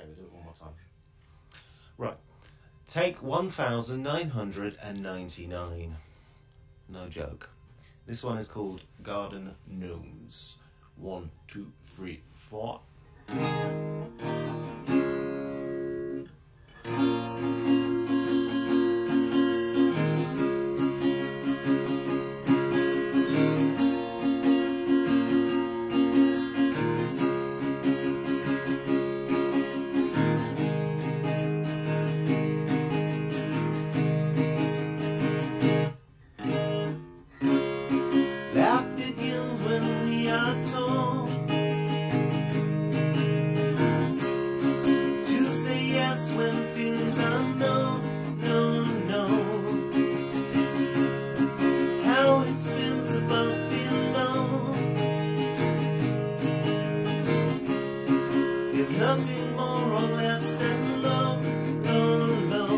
we'll do it one more time. Right. Take 1999. No joke. This one is called Garden Gnomes. 1, 2, 3, 4. Life begins when we are told to say yes when feelings are no, no, no. How it spins above below is nothing more or less than low, low, low.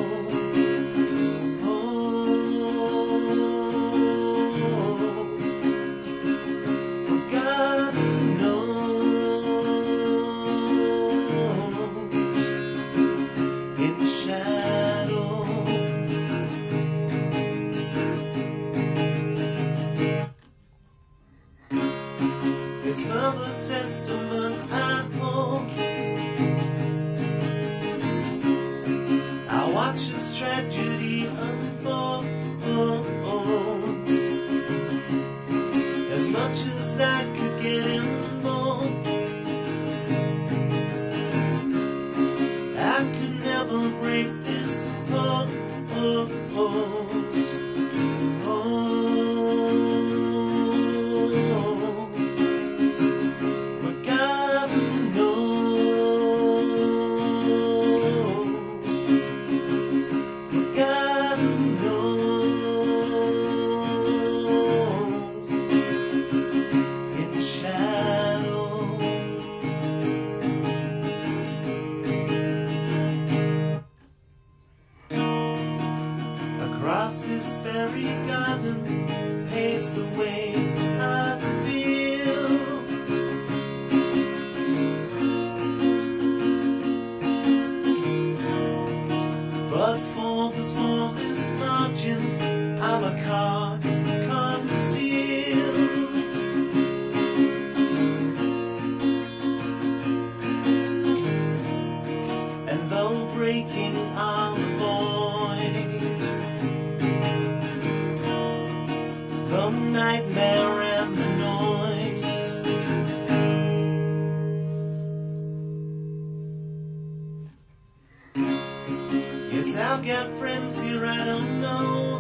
It's further testament I hold. I watch this tragedy unfold. As much as I could get involved, I could never break this pose. Across this very garden paves the way I feel. But for the smallest margin, I'm a card concealed. And though breaking, I'll avoid the nightmare and the noise. Yes, I've got friends here I don't know.